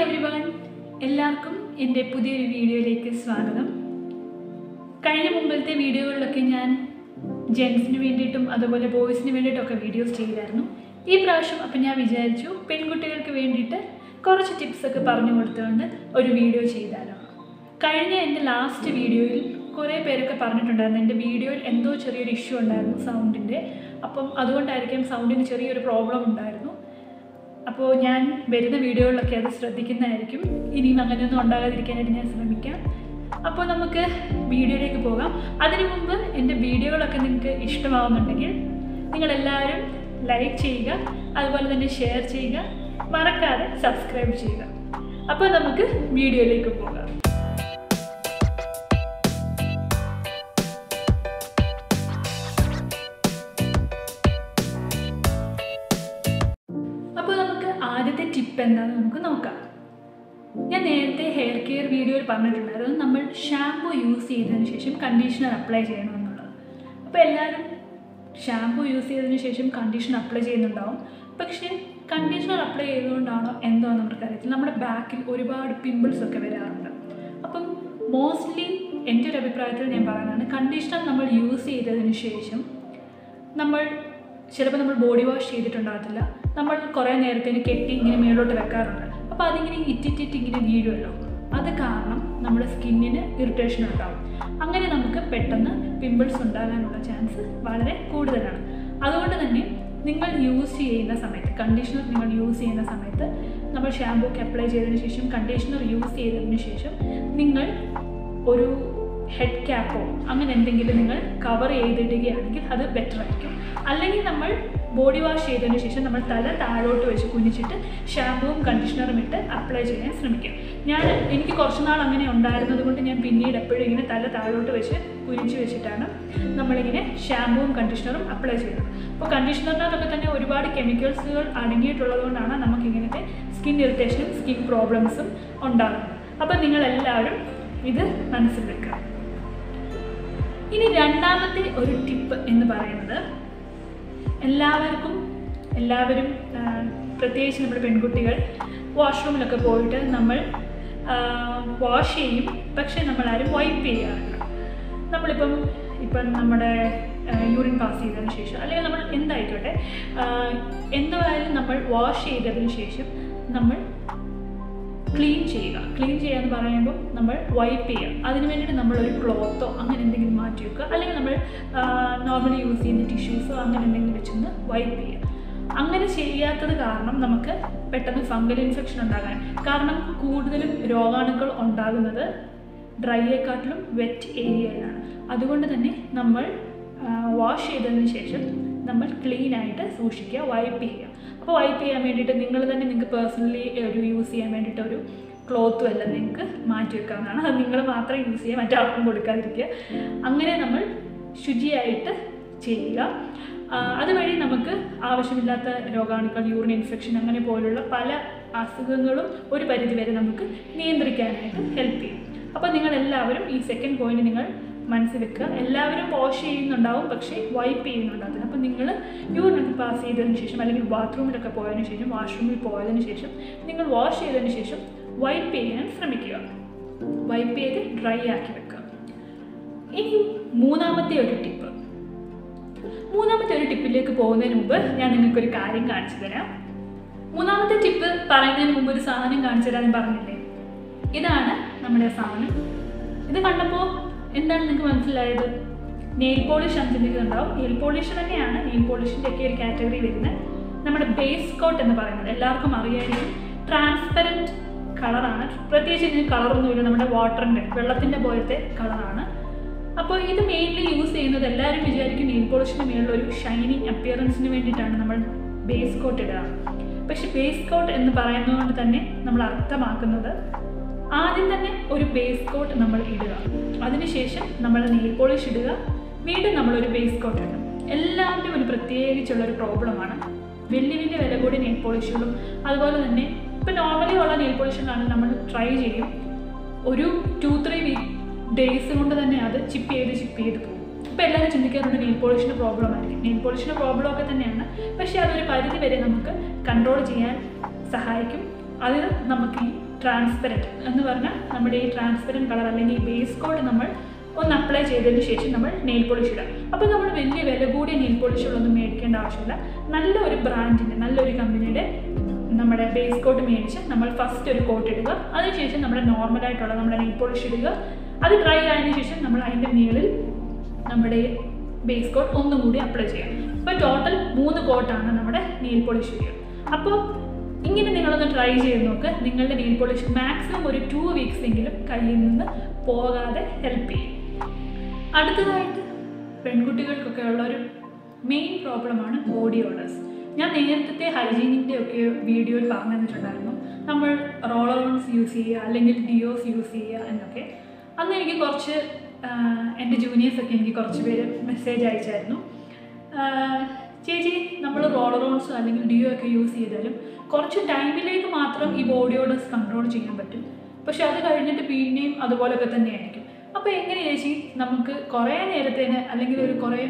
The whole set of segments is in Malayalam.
everyone, എല്ലാവർക്കും എൻ്റെ പുതിയൊരു വീഡിയോയിലേക്ക് സ്വാഗതം. കഴിഞ്ഞ മുമ്പത്തെ വീഡിയോകളിലൊക്കെ ഞാൻ ജെൻസിന് വേണ്ടിയിട്ടും അതുപോലെ ബോയ്സിന് വേണ്ടിയിട്ടൊക്കെ വീഡിയോസ് ചെയ്തായിരുന്നു. ഈ പ്രാവശ്യം അപ്പം ഞാൻ വിചാരിച്ചു പെൺകുട്ടികൾക്ക് വേണ്ടിയിട്ട് കുറച്ച് ടിപ്സൊക്കെ പറഞ്ഞു കൊടുത്തുകൊണ്ട് ഒരു വീഡിയോ ചെയ്താലോ. കഴിഞ്ഞ എൻ്റെ ലാസ്റ്റ് വീഡിയോയിൽ കുറേ പേരൊക്കെ പറഞ്ഞിട്ടുണ്ടായിരുന്നു എൻ്റെ വീഡിയോയിൽ എന്തോ ചെറിയൊരു ഇഷ്യൂ ഉണ്ടായിരുന്നു സൗണ്ടിൻ്റെ. അപ്പം അതുകൊണ്ടായിരിക്കും സൗണ്ടിന് ചെറിയൊരു പ്രോബ്ലം ഉണ്ടായിരുന്നു. അപ്പോൾ ഞാൻ വരുന്ന വീഡിയോകളിലൊക്കെ അത് ശ്രദ്ധിക്കുന്നതായിരിക്കും. ഇനിയും അങ്ങനെയൊന്നും ഉണ്ടാകാതിരിക്കാനായിട്ട് ഞാൻ ശ്രമിക്കാം. അപ്പോൾ നമുക്ക് വീഡിയോയിലേക്ക് പോകാം. അതിനു മുമ്പ് എൻ്റെ വീഡിയോകളൊക്കെ നിങ്ങൾക്ക് ഇഷ്ടമാവുന്നുണ്ടെങ്കിൽ നിങ്ങളെല്ലാവരും ലൈക്ക് ചെയ്യുക, അതുപോലെ തന്നെ ഷെയർ ചെയ്യുക, മറക്കാതെ സബ്സ്ക്രൈബ് ചെയ്യുക. അപ്പോൾ നമുക്ക് വീഡിയോയിലേക്ക് പോകാം. ആദ്യത്തെ ടിപ്പ് എന്താണെന്ന് നമുക്ക് നോക്കാം. ഞാൻ നേരത്തെ ഹെയർ കെയർ വീഡിയോയിൽ പറഞ്ഞിട്ടുണ്ടായിരുന്നു നമ്മൾ ഷാമ്പു യൂസ് ചെയ്തതിന് ശേഷം കണ്ടീഷണർ അപ്ലൈ ചെയ്യണമെന്നുള്ളത്. അപ്പോൾ എല്ലാവരും ഷാമ്പു യൂസ് ചെയ്തതിന് ശേഷം കണ്ടീഷണർ അപ്ലൈ ചെയ്യുന്നുണ്ടാവും. പക്ഷേ കണ്ടീഷണർ അപ്ലൈ ചെയ്തുകൊണ്ടാണോ എന്തോ നമുക്കറിയത്തില്ല, നമ്മുടെ ബാക്കിൽ ഒരുപാട് പിമ്പിൾസ് ഒക്കെ വരാറുണ്ട്. അപ്പം മോസ്റ്റ്ലി എൻ്റെ ഒരു അഭിപ്രായത്തിൽ ഞാൻ പറയുന്നതാണ്, കണ്ടീഷണർ നമ്മൾ യൂസ് ചെയ്തതിന് ശേഷം ചിലപ്പോൾ നമ്മൾ ബോഡി വാഷ് ചെയ്തിട്ടുണ്ടാകത്തില്ല, നമ്മൾ കുറേ നേരത്തേന് കെട്ടി ഇങ്ങനെ മേലോട്ട് വെക്കാറുണ്ട്. അപ്പോൾ അതിങ്ങനെ ഇറ്റിറ്റിട്ട് ഇങ്ങനെ വീഴുമല്ലോ, അത് കാരണം നമ്മുടെ സ്കിന്നിന് ഇറിറ്റേഷൻ ഉണ്ടാകും. അങ്ങനെ നമുക്ക് പെട്ടെന്ന് പിമ്പിൾസ് ഉണ്ടാകാനുള്ള ചാൻസ് വളരെ കൂടുതലാണ്. അതുകൊണ്ട് തന്നെ നിങ്ങൾ യൂസ് ചെയ്യുന്ന സമയത്ത് കണ്ടീഷണർ നിങ്ങൾ യൂസ് ചെയ്യുന്ന സമയത്ത് നമ്മൾ ഷാമ്പൂ ഒക്കെ അപ്ലൈ ചെയ്തതിന് ശേഷം കണ്ടീഷണർ യൂസ് ചെയ്തതിന് ശേഷം നിങ്ങൾ ഒരു ഹെഡ് ക്യാപ്പോ അങ്ങനെ എന്തെങ്കിലും നിങ്ങൾ കവർ ചെയ്തിടുകയാണെങ്കിൽ അത് ബെറ്റർ ആയിരിക്കും. അല്ലെങ്കിൽ നമ്മൾ ബോഡി വാഷ് ചെയ്തതിന് ശേഷം നമ്മൾ തല താഴോട്ട് വെച്ച് കുനിച്ചിട്ട് ഷാമ്പുവും കണ്ടീഷണറും ഇട്ട് അപ്ലൈ ചെയ്യാൻ ശ്രമിക്കും. എനിക്ക് കുറച്ച് നാൾ അങ്ങനെ ഉണ്ടായിരുന്നത് കൊണ്ട് ഞാൻ പിന്നീട് എപ്പോഴും ഇങ്ങനെ തല താഴോട്ട് വെച്ച് കുനിച്ച് വെച്ചിട്ടാണ് നമ്മളിങ്ങനെ ഷാമ്പുവും കണ്ടീഷണറും അപ്ലൈ ചെയ്യുന്നത്. അപ്പോൾ കണ്ടീഷണറിനകത്തൊക്കെ തന്നെ ഒരുപാട് കെമിക്കൽസുകൾ അടങ്ങിയിട്ടുള്ളത് കൊണ്ടാണ് നമുക്കിങ്ങനത്തെ സ്കിൻ ഇറിറ്റേഷനും സ്കിൻ പ്രോബ്ലംസും ഉണ്ടാകുന്നത്. അപ്പോൾ നിങ്ങളെല്ലാവരും ഇത് മനസ്സിൽ വെക്കുക. ഇനി രണ്ടാമത്തെ ഒരു ടിപ്പ് എന്ന് പറയുന്നത്, എല്ലാവരും പ്രത്യേകിച്ച് നമ്മുടെ പെൺകുട്ടികൾ വാഷ്റൂമിലൊക്കെ പോയിട്ട് നമ്മൾ വാഷ് ചെയ്യും, പക്ഷേ നമ്മളാരും വൈപ്പ് ചെയ്യാറില്ല. ഇപ്പം നമ്മുടെ യൂറിൻ പാസ് ചെയ്തതിന് ശേഷം അല്ലെങ്കിൽ നമ്മൾ എന്തായിക്കോട്ടെ എന്തായാലും നമ്മൾ വാഷ് ചെയ്തതിന് ശേഷം നമ്മൾ ക്ലീൻ ചെയ്യുക എന്ന് പറയുമ്പോൾ നമ്മൾ വൈപ്പ് ചെയ്യുക. അതിന് വേണ്ടിയിട്ട് നമ്മളൊരു ക്ലോത്തോ അങ്ങനെ എന്തെങ്കിലും മാറ്റി വെക്കുക, അല്ലെങ്കിൽ നമ്മൾ നോർമലി യൂസ് ചെയ്യുന്ന ടിഷ്യൂസോ അങ്ങനെ എന്തെങ്കിലും വെച്ചൊന്ന് വൈപ്പ് ചെയ്യുക. അങ്ങനെ ചെയ്യാത്തത് കാരണം നമുക്ക് പെട്ടെന്ന് ഫംഗൽ ഇൻഫെക്ഷൻ ഉണ്ടാകാൻ കാരണം കൂടുതലും രോഗാണുക്കൾ ഉണ്ടാകുന്നത് ഡ്രൈയേക്കാട്ടിലും വെറ്റ് ഏരിയയിലാണ്. അതുകൊണ്ട് തന്നെ നമ്മൾ വാഷ് ചെയ്തതിന് ശേഷം നമ്മൾ ക്ലീനായിട്ട് സൂക്ഷിക്കുക, വൈപ്പ് ചെയ്യുക. അപ്പോൾ വൈപ്പ് ചെയ്യാൻ വേണ്ടിയിട്ട് നിങ്ങൾക്ക് പേഴ്സണലി ഒരു യൂസ് ചെയ്യാൻ വേണ്ടിയിട്ട് ഒരു ക്ലോത്തും എല്ലാം നിങ്ങൾക്ക് മാറ്റി വെക്കാവുന്നതാണ്. അത് നിങ്ങൾ മാത്രം യൂസ് ചെയ്യുക, മറ്റാർക്കും കൊടുക്കാതിരിക്കുക. അങ്ങനെ നമ്മൾ ശുചിയായിട്ട് ചെയ്യുക. അതുവഴി നമുക്ക് ആവശ്യമില്ലാത്ത രോഗാണുക്കൾ, യൂറിൻ ഇൻഫെക്ഷൻ അങ്ങനെ പോലുള്ള പല അസുഖങ്ങളും ഒരു പരിധിവരെ നമുക്ക് നിയന്ത്രിക്കാനായിട്ട് ഹെൽപ്പ് ചെയ്യും. അപ്പോൾ നിങ്ങളെല്ലാവരും ഈ സെക്കൻഡ് പോയിന്റ് നിങ്ങൾ മനസ്സിൽ വെക്കുക. എല്ലാവരും വാഷ് ചെയ്യുന്നുണ്ടാവും, പക്ഷേ വൈപ്പ് ചെയ്യുന്നുണ്ടാകത്തില്ല. അപ്പോൾ നിങ്ങൾ യൂറിനൊക്കെ പാസ് ചെയ്തതിന് ശേഷം അല്ലെങ്കിൽ ബാത്റൂമിലൊക്കെ പോയതിന് ശേഷം വാഷ്റൂമിൽ പോയതിന് ശേഷം നിങ്ങൾ വാഷ് ചെയ്തതിന് ശേഷം വൈപ്പ് ചെയ്യാൻ ശ്രമിക്കുക. വൈപ്പ് ചെയ്ത് ഡ്രൈ ആക്കി വെക്കുക. ഇനി മൂന്നാമത്തെ ഒരു ടിപ്പിലേക്ക് പോകുന്നതിന് മുമ്പ് ഞാൻ നിങ്ങൾക്കൊരു കാര്യം കാണിച്ചു തരാം. മൂന്നാമത്തെ ടിപ്പ് പറയുന്നതിന് മുമ്പ് ഒരു സാധനം കാണിച്ചു തരാൻ പറഞ്ഞില്ലേ, ഇതാണ് നമ്മുടെ സാധനം. ഇത് കണ്ടപ്പോൾ എന്താണ് നിങ്ങൾക്ക് മനസ്സിലായത്? നെയിൽ പോളിഷ് ചിന്തിക്കുന്നുണ്ടാവും. നെയിൽ പോളിഷ് തന്നെയാണ്, നെയിൽ പോളിഷിൻ്റെ ഒക്കെ ഒരു കാറ്റഗറി വരുന്നത് നമ്മുടെ ബേസ് കോട്ട് എന്ന് പറയുന്നത്. എല്ലാവർക്കും അറിയായിരിക്കും, ട്രാൻസ്പെറൻറ്റ് കളറാണ്. പ്രത്യേകിച്ച് ഇതിന് കളറൊന്നുമില്ല, നമ്മുടെ വെള്ളത്തിൻ്റെ പോലത്തെ കളറാണ്. അപ്പോൾ ഇത് മെയിൻലി യൂസ് ചെയ്യുന്നത് എല്ലാവരും വിചാരിക്കും നെയിൽ പോളിഷിൻ്റെ മേലുള്ള ഒരു ഷൈനിങ് അപ്പിയറൻസിന് വേണ്ടിയിട്ടാണ് നമ്മൾ ബേസ് കോട്ട് ഇടുക. പക്ഷെ ബേസ് കോട്ട് എന്ന് പറയുന്നതുകൊണ്ട് തന്നെ നമ്മൾ അർത്ഥമാക്കുന്നത് ആദ്യം തന്നെ ഒരു ബേസ് കോട്ട് നമ്മൾ ഇടുക, അതിനുശേഷം നമ്മൾ നെയിൽ പോളിഷ് ഇടുക, വീണ്ടും നമ്മളൊരു ബേസ് കോട്ട് ഇടും. എല്ലാവരുടെയും ഒരു പ്രത്യേകിച്ചുള്ളൊരു പ്രോബ്ലമാണ് വലിയ വില കൂടി നെയിൽ പോളിഷുകളും. അതുപോലെ തന്നെ ഇപ്പം നോർമലി ഉള്ള നെയിൽ പോളിഷുകളാണ് നമ്മൾ ട്രൈ ചെയ്യും, ഒരു 2-3 ഡേയ്സ് കൊണ്ട് തന്നെ അത് ചിപ്പ് ചെയ്ത് പോകും. ഇപ്പോൾ എല്ലാവരും ചിന്തിക്കാറുണ്ട് നെയിൽ പോളിഷിൻ്റെ പ്രോബ്ലം ആയിരിക്കും. നെയിൽ പോളിഷിൻ്റെ പ്രോബ്ലം ഒക്കെ തന്നെയാണ്, പക്ഷേ അതൊരു പരിധി വരെ നമുക്ക് കൺട്രോൾ ചെയ്യാൻ സഹായിക്കും. അത് നമുക്ക് ഈ ട്രാൻസ്പെറൻറ്റ് എന്ന് പറഞ്ഞാൽ നമ്മുടെ ഈ ട്രാൻസ്പെറൻറ്റ് കളർ അല്ലെങ്കിൽ ഈ ബേസ് കോഡ് നമ്മൾ ഒന്ന് അപ്ലൈ ചെയ്തതിന് ശേഷം നമ്മൾ നെയിൽ പോളിഷ് ഇടുക. അപ്പോൾ നമ്മൾ വലിയ വില കൂടിയ നെയിൽ പോളിഷുകളൊന്നും മേടിക്കേണ്ട ആവശ്യമില്ല. നല്ലൊരു ബ്രാൻഡിൻ്റെ നല്ലൊരു കമ്പനിയുടെ നമ്മുടെ ബേസ് കോട്ട് മേടിച്ച് നമ്മൾ ഫസ്റ്റ് ഒരു കോട്ട് ഇടുക. അതിനുശേഷം നമ്മുടെ നോർമലായിട്ടുള്ള നമ്മുടെ നെയിൽ പോളിഷ് ഇടുക. അത് ഡ്രൈ ആയതിനു ശേഷം നമ്മൾ അതിൻ്റെ മുകളിൽ നമ്മുടെ ബേസ് കോട്ട് ഒന്നും കൂടി അപ്ലൈ ചെയ്യാം. അപ്പോൾ ടോട്ടൽ 3 കോട്ടാണ് നമ്മുടെ നെയിൽ പോളിഷ് വരിക. അപ്പോൾ ഇങ്ങനെ നിങ്ങളൊന്ന് ട്രൈ ചെയ്ത് നോക്ക്. നിങ്ങളുടെ നെയിൽ പോളിഷ് മാക്സിമം ഒരു 2 വീക്സ് എങ്കിലും കയ്യിൽ നിന്ന് പോകാതെ ഹെൽപ്പ് ചെയ്യും. അടുത്തതായിട്ട് പെൺകുട്ടികൾക്കൊക്കെ ഉള്ള ഒരു മെയിൻ പ്രോബ്ലമാണ് ബോഡി ഓഡേഴ്സ്. ഞാൻ നേരത്തെ ഹൈജീനിൻ്റെ ഒക്കെ വീഡിയോയിൽ പറഞ്ഞു തന്നിട്ടുണ്ടായിരുന്നു, നമ്മൾ റോളർ ഓൺസ് യൂസ് ചെയ്യുക അല്ലെങ്കിൽ ഡിയോസ് യൂസ് ചെയ്യുക എന്നൊക്കെ. അന്ന് എനിക്ക് കുറച്ച് എൻ്റെ ജൂനിയേഴ്സൊക്കെ എനിക്ക് കുറച്ച് പേര് മെസ്സേജ് അയച്ചായിരുന്നു, ചേച്ചി നമ്മൾ റോളർ ഓൺസ് അല്ലെങ്കിൽ ഡിയോ ഒക്കെ യൂസ് ചെയ്താലും കുറച്ച് ടൈമിലേക്ക് മാത്രം ഈ ബോഡി ഓഡേഴ്സ് കൺട്രോൾ ചെയ്യാൻ പറ്റും, പക്ഷെ അത് കഴിഞ്ഞിട്ട് പിന്നെയും അതുപോലൊക്കെ തന്നെയായിരിക്കും. അപ്പോൾ എങ്ങനെ ചേച്ചി നമുക്ക് കുറേ നേരത്തേന് അല്ലെങ്കിൽ ഒരു കുറേ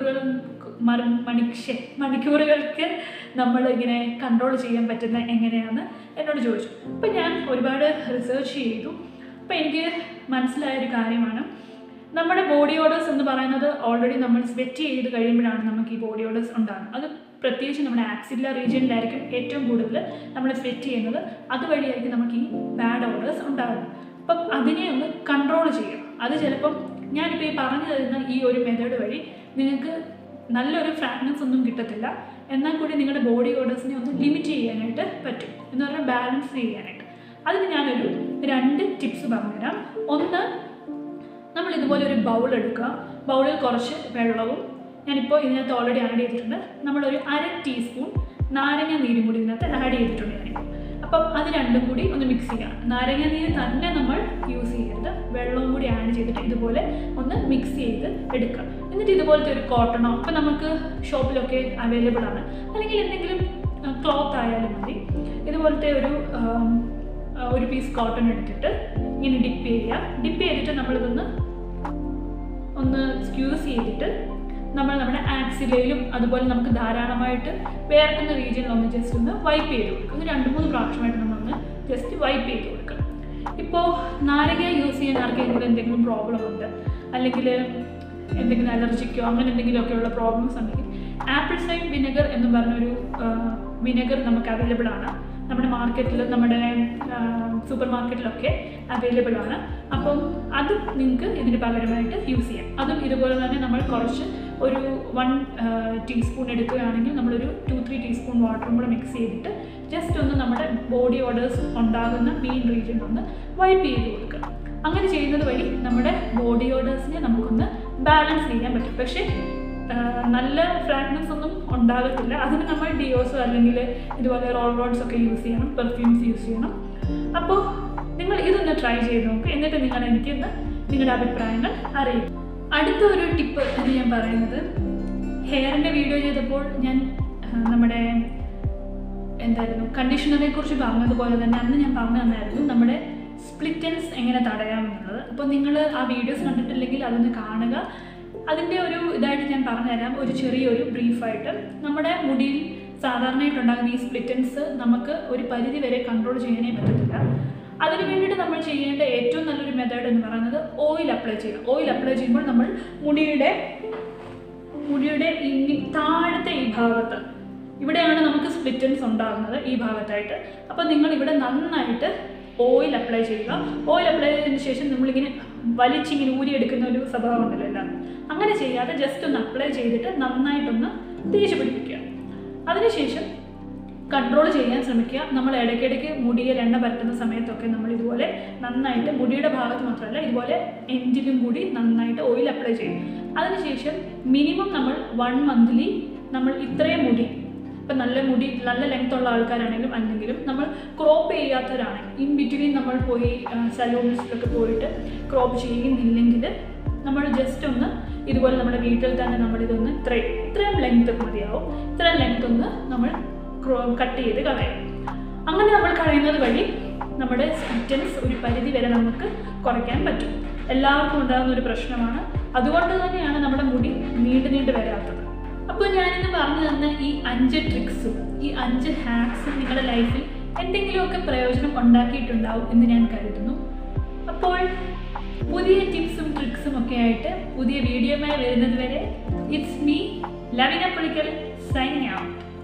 മണിക്കൂറുകൾക്ക് നമ്മൾ ഇങ്ങനെ കൺട്രോൾ ചെയ്യാൻ പറ്റുന്ന എങ്ങനെയാണെന്ന് എന്നോട് ചോദിച്ചു. അപ്പോൾ ഞാൻ ഒരുപാട് റിസർച്ച് ചെയ്തു. അപ്പോൾ എനിക്ക് മനസ്സിലായൊരു കാര്യമാണ്, നമ്മുടെ ബോഡി ഓഡേഴ്സ് എന്ന് പറയുന്നത് ഓൾറെഡി നമ്മൾ സ്വെറ്റ് ചെയ്ത് കഴിയുമ്പോഴാണ് നമുക്ക് ഈ ബോഡി ഓഡേഴ്സ് ഉണ്ടാകുന്നത്. അത് പ്രത്യേകിച്ച് നമ്മുടെ ആക്സിലർ റീജിയനിലായിരിക്കും ഏറ്റവും കൂടുതൽ നമ്മൾ സ്വെറ്റ് ചെയ്യുന്നത്. അതുവഴിയായിരിക്കും നമുക്ക് ഈ ബാഡ് ഓഡേഴ്സ് ഉണ്ടാകുന്നത്. അപ്പം അതിനെ ഒന്ന് കൺട്രോൾ ചെയ്യുക. അത് ചിലപ്പം ഞാനിപ്പോൾ ഈ പറഞ്ഞു തരുന്ന ഈ ഒരു മെത്തേഡ് വഴി നിങ്ങൾക്ക് നല്ലൊരു ഫ്രാഗ്രൻസ് ഒന്നും കിട്ടത്തില്ല, എന്നാൽ കൂടി നിങ്ങളുടെ ബോഡി ഓഡേഴ്സിനെ ഒന്ന് ലിമിറ്റ് ചെയ്യാനായിട്ട് പറ്റും, എന്ന് പറഞ്ഞാൽ ബാലൻസ് ചെയ്യാനായിട്ട്. അതിന് ഞാനൊരു 2 ടിപ്സ് പറഞ്ഞുതരാം. ഒന്ന്, നമ്മൾ ഇതുപോലെ ഒരു ബൗൾ എടുക്കുക. ബൗളിൽ കുറച്ച് വെള്ളവും, ഞാനിപ്പോൾ ഇതിനകത്ത് ഓൾറെഡി ആഡ് ചെയ്തിട്ടുണ്ട്, നമ്മളൊരു 1/2 ടീസ്പൂൺ നാരങ്ങ നീരും കൂടി ഇതിനകത്ത് ആഡ് ചെയ്തിട്ടുണ്ട് ഞാനിപ്പോൾ. അപ്പം അത് രണ്ടും കൂടി ഒന്ന് മിക്സ് ചെയ്യുക. നാരങ്ങ നീര് തന്നെ നമ്മൾ യൂസ് ചെയ്യരുത്, വെള്ളവും കൂടി ആഡ് ചെയ്തിട്ട് ഇതുപോലെ ഒന്ന് മിക്സ് ചെയ്ത് എടുക്കുക. എന്നിട്ട് ഇതുപോലത്തെ ഒരു കോട്ടണോ, ഇപ്പം നമുക്ക് ഷോപ്പിലൊക്കെ അവൈലബിൾ ആണ്, അല്ലെങ്കിൽ എന്തെങ്കിലും ക്ലോത്ത് ആയാലും മതി, ഇതുപോലത്തെ ഒരു പീസ് കോട്ടൺ എടുത്തിട്ട് ഇങ്ങനെ ഡിപ്പ് ചെയ്യുക. ഡിപ്പ് ചെയ്തിട്ട് നമ്മളിതൊന്ന് സ്ക്യൂസ് ചെയ്തിട്ട് നമ്മൾ നമ്മുടെ ആക്സിലയിലും അതുപോലെ നമുക്ക് ധാരാളമായിട്ട് വേർക്കുന്ന റീജിയനിലൊന്ന് ജസ്റ്റ് ഒന്ന് വൈപ്പ് ചെയ്ത് കൊടുക്കുക. ഒന്ന് 2-3 പ്രാവശ്യമായിട്ട് നമ്മളൊന്ന് ജസ്റ്റ് വൈപ്പ് ചെയ്ത് കൊടുക്കുക. ഇപ്പോൾ നാരങ്ങ യൂസ് ചെയ്യാൻ ആർക്കെങ്കിലും എന്തെങ്കിലും പ്രോബ്ലം ഉണ്ട്, അല്ലെങ്കിൽ എന്തെങ്കിലും അലർജിക്കോ അങ്ങനെ എന്തെങ്കിലുമൊക്കെയുള്ള പ്രോബ്ലംസ് ഉണ്ടെങ്കിൽ ആപ്പിൾ സൈഡ് വിനെഗർ എന്ന് പറഞ്ഞൊരു വിനെഗർ നമുക്ക് അവൈലബിൾ ആണ്. നമ്മുടെ മാർക്കറ്റിൽ, നമ്മുടെ സൂപ്പർ മാർക്കറ്റിലൊക്കെ അവൈലബിൾ ആണ്. അപ്പം അത് നിങ്ങൾക്ക് ഇതിന് പകരമായിട്ട് യൂസ് ചെയ്യാം. അതും ഇതുപോലെ തന്നെ നമ്മൾ കുറച്ച് ഒരു 1 ടീസ്പൂൺ എടുക്കുകയാണെങ്കിൽ നമ്മളൊരു 2-3 ടീസ്പൂൺ വാട്ടറും കൂടെ മിക്സ് ചെയ്തിട്ട് ജസ്റ്റ് ഒന്ന് നമ്മുടെ ബോഡി ഓഡേഴ്സ് ഉണ്ടാകുന്ന മെയിൻ റീജിയൻ ഒന്ന് വൈപ്പ് ചെയ്ത് കൊടുക്കുക. അങ്ങനെ ചെയ്യുന്നത് വഴി നമ്മുടെ ബോഡി ഓഡേഴ്സിനെ നമുക്കൊന്ന് ബാലൻസ് ചെയ്യാൻ പറ്റും. പക്ഷേ നല്ല ഫ്രാഗ്രൻസ് ഒന്നും ഉണ്ടാകത്തില്ല. അതിന് നമ്മൾ ഡിയോസോ അല്ലെങ്കിൽ ഇതുപോലെ റോൾ ഓൺസ് ഒക്കെ യൂസ് ചെയ്യണം, പെർഫ്യൂംസ് യൂസ് ചെയ്യണം. അപ്പോൾ നിങ്ങൾ ഇതൊന്ന് ട്രൈ ചെയ്ത് നോക്കുക. എന്നിട്ട് നിങ്ങൾ എനിക്കൊന്ന് നിങ്ങളുടെ അഭിപ്രായങ്ങൾ അറിയിക്കും. അടുത്ത ഒരു ടിപ്പ് എന്ന് ഞാൻ പറയുന്നത്, ഹെയറിൻ്റെ വീഡിയോ ചെയ്തപ്പോൾ ഞാൻ നമ്മുടെ കണ്ടീഷണറെ കുറിച്ച് പറഞ്ഞതുപോലെ തന്നെ അന്ന് ഞാൻ പറഞ്ഞു തന്നായിരുന്നു നമ്മുടെ സ്പ്ലിറ്റ് എൻഡ്സ് എങ്ങനെ തടയാമെന്നുള്ളത്. അപ്പോൾ നിങ്ങൾ ആ വീഡിയോസ് കണ്ടിട്ടില്ലെങ്കിൽ അതൊന്ന് കാണുക. അതിൻ്റെ ഒരു ഇതായിട്ട് ഞാൻ പറഞ്ഞുതരാം, ഒരു ചെറിയൊരു ബ്രീഫായിട്ട്. നമ്മുടെ മുടിയിൽ സാധാരണയായിട്ടുണ്ടാകുന്ന ഈ സ്പ്ലിറ്റ് എൻഡ്സ് നമുക്ക് ഒരു പരിധി വരെ കൺട്രോൾ ചെയ്യാനേ പറ്റത്തില്ല. അതിന് വേണ്ടിയിട്ട് നമ്മൾ ചെയ്യേണ്ട ഏറ്റവും നല്ലൊരു മെത്തേഡ് എന്ന് പറയുന്നത് ഓയിൽ അപ്ലൈ ചെയ്യുക. ഓയിൽ അപ്ലൈ ചെയ്യുമ്പോൾ നമ്മൾ മുടിയുടെ താഴത്തെ ഈ ഭാഗത്ത്, ഇവിടെയാണ് നമുക്ക് സ്പ്ലിറ്റ് എൻഡ്സ് ഉണ്ടാകുന്നത്, ഈ ഭാഗത്തായിട്ട്. അപ്പോൾ നിങ്ങൾ ഇവിടെ നന്നായിട്ട് ഓയിൽ അപ്ലൈ ചെയ്യുക. ഓയിൽ അപ്ലൈ ചെയ്തതിന് ശേഷം നമ്മളിങ്ങനെ വലിച്ചിങ്ങനെ ഊരിയെടുക്കുന്ന ഒരു സ്വഭാവം ഉണ്ടല്ലോ എല്ലാവരും, അങ്ങനെ ചെയ്യാതെ ജസ്റ്റ് ഒന്ന് അപ്ലൈ ചെയ്തിട്ട് നന്നായിട്ടൊന്ന് തേച്ച് പിടിപ്പിക്കുക. അതിനുശേഷം കൺട്രോൾ ചെയ്യാൻ ശ്രമിക്കുക. നമ്മൾ ഇടയ്ക്കിടയ്ക്ക് മുടിയിൽ എണ്ണ പരട്ടുന്ന സമയത്തൊക്കെ നമ്മൾ ഇതുപോലെ നന്നായിട്ട് മുടിയുടെ ഭാഗത്ത് മാത്രമല്ല ഇതുപോലെ എൻഡിലും കൂടി നന്നായിട്ട് ഓയിൽ അപ്ലൈ ചെയ്യും. അതിനുശേഷം മിനിമം നമ്മൾ 1 മന്ത്ലി നമ്മൾ ഇത്രയും മുടി, ഇപ്പം നല്ല ലെങ്ത് ഉള്ള ആൾക്കാരാണെങ്കിലും അല്ലെങ്കിലും നമ്മൾ ക്രോപ്പ് ചെയ്യാത്തവരാണെങ്കിൽ ഇൻ ബിറ്റ്വീൻ നമ്മൾ പോയി സലൂൺസിലൊക്കെ പോയിട്ട് ക്രോപ്പ് ചെയ്യുന്നില്ലെങ്കിൽ നമ്മൾ ജസ്റ്റ് ഒന്ന് ഇതുപോലെ നമ്മുടെ വീട്ടിൽ തന്നെ നമ്മളിതൊന്ന് ഇത്രയും ലെങ്ത് മതിയാവും, ഇത്രയും ലെങ്ത് ഒന്ന് നമ്മൾ കട്ട് ചെയ്ത് കളയും. അങ്ങനെ നമ്മൾ കളയുന്നത് വഴി നമ്മുടെ സ്പ്ലിറ്റ് എൻഡ്സ് ഒരു പരിധി വരെ നമുക്ക് കുറയ്ക്കാൻ പറ്റും. എല്ലാവർക്കും ഉണ്ടാകുന്ന ഒരു പ്രശ്നമാണ്. അതുകൊണ്ട് തന്നെയാണ് നമ്മുടെ മുടി നീണ്ടു വരാത്തത്. അപ്പോൾ ഞാനിന്ന് പറഞ്ഞു തന്ന ഈ 5 ട്രിക്സും ഈ 5 ഹാക്സും നിങ്ങളുടെ ലൈഫിൽ എന്തെങ്കിലുമൊക്കെ പ്രയോജനം ഉണ്ടാക്കിയിട്ടുണ്ടാവും എന്ന് ഞാൻ കരുതുന്നു. അപ്പോൾ പുതിയ ടിപ്സും ട്രിക്സും ഒക്കെ ആയിട്ട് പുതിയ വീഡിയോയുമായി വരുന്നത് വരെ it's me Lavina Pulikkal signing out.